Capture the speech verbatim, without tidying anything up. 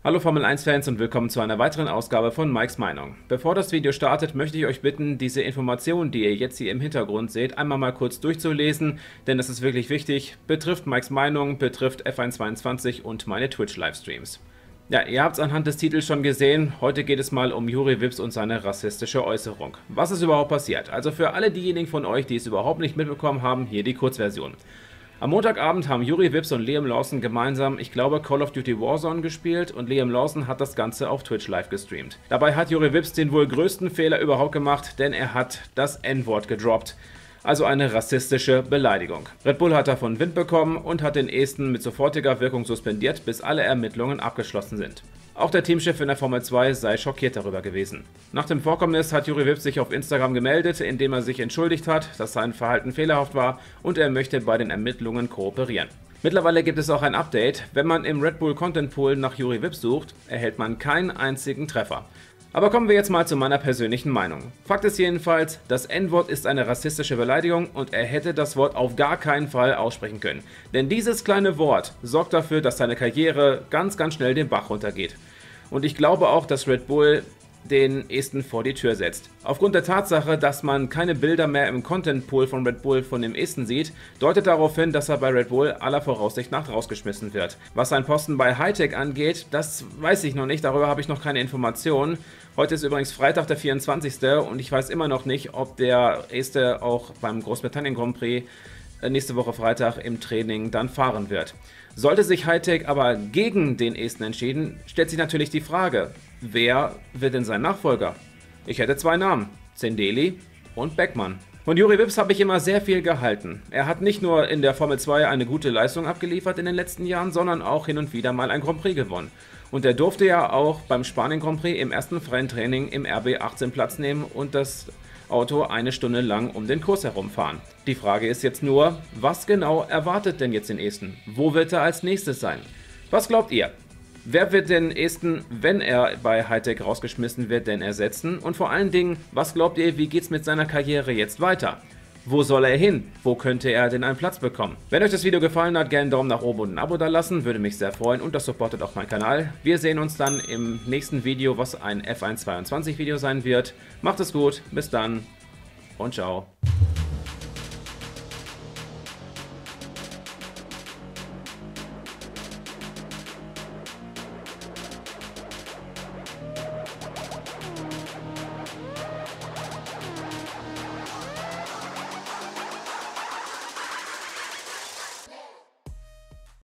Hallo Formel eins Fans und willkommen zu einer weiteren Ausgabe von Mikes Meinung. Bevor das Video startet, möchte ich euch bitten, diese Informationen, die ihr jetzt hier im Hintergrund seht, einmal mal kurz durchzulesen, denn das ist wirklich wichtig, betrifft Mikes Meinung, betrifft F eins zweiundzwanzig und meine Twitch-Livestreams. Ja, ihr habt es anhand des Titels schon gesehen, heute geht es mal um Juri Vips und seine rassistische Äußerung. Was ist überhaupt passiert? Also für alle diejenigen von euch, die es überhaupt nicht mitbekommen haben, hier die Kurzversion. Am Montagabend haben Juri Vips und Liam Lawson gemeinsam, ich glaube, Call of Duty Warzone gespielt und Liam Lawson hat das Ganze auf Twitch live gestreamt. Dabei hat Juri Vips den wohl größten Fehler überhaupt gemacht, denn er hat das N-Wort gedroppt. Also eine rassistische Beleidigung. Red Bull hat davon Wind bekommen und hat den Esten mit sofortiger Wirkung suspendiert, bis alle Ermittlungen abgeschlossen sind. Auch der Teamchef in der Formel zwei sei schockiert darüber gewesen. Nach dem Vorkommnis hat Juri Vips sich auf Instagram gemeldet, indem er sich entschuldigt hat, dass sein Verhalten fehlerhaft war und er möchte bei den Ermittlungen kooperieren. Mittlerweile gibt es auch ein Update. Wenn man im Red Bull Content Pool nach Juri Vips sucht, erhält man keinen einzigen Treffer. Aber kommen wir jetzt mal zu meiner persönlichen Meinung. Fakt ist jedenfalls, das N-Wort ist eine rassistische Beleidigung und er hätte das Wort auf gar keinen Fall aussprechen können. Denn dieses kleine Wort sorgt dafür, dass seine Karriere ganz, ganz schnell den Bach runtergeht. Und ich glaube auch, dass Red Bull den Esten vor die Tür setzt. Aufgrund der Tatsache, dass man keine Bilder mehr im Content Pool von Red Bull von dem Esten sieht, deutet darauf hin, dass er bei Red Bull aller Voraussicht nach rausgeschmissen wird. Was sein Posten bei Hi-Tech angeht, das weiß ich noch nicht, darüber habe ich noch keine Informationen. Heute ist übrigens Freitag, der vierundzwanzigste und ich weiß immer noch nicht, ob der Este auch beim Großbritannien Grand Prix nächste Woche Freitag im Training dann fahren wird. Sollte sich Hi-Tech aber gegen den Esten entschieden, stellt sich natürlich die Frage, wer wird denn sein Nachfolger? Ich hätte zwei Namen, Zendeli und Beckmann. Von Juri Vips habe ich immer sehr viel gehalten. Er hat nicht nur in der Formel zwei eine gute Leistung abgeliefert in den letzten Jahren, sondern auch hin und wieder mal ein Grand Prix gewonnen. Und er durfte ja auch beim Spanien Grand Prix im ersten freien Training im R B achtzehn Platz nehmen und das Auto eine Stunde lang um den Kurs herumfahren. Die Frage ist jetzt nur, was genau erwartet denn jetzt den Esten? Wo wird er als nächstes sein? Was glaubt ihr? Wer wird den Esten, wenn er bei Hi-Tech rausgeschmissen wird, denn ersetzen? Und vor allen Dingen, was glaubt ihr, wie geht's mit seiner Karriere jetzt weiter? Wo soll er hin? Wo könnte er denn einen Platz bekommen? Wenn euch das Video gefallen hat, gerne einen Daumen nach oben und ein Abo da lassen, würde mich sehr freuen und das supportet auch meinen Kanal. Wir sehen uns dann im nächsten Video, was ein F eins zweiundzwanzig Video sein wird. Macht es gut, bis dann und ciao.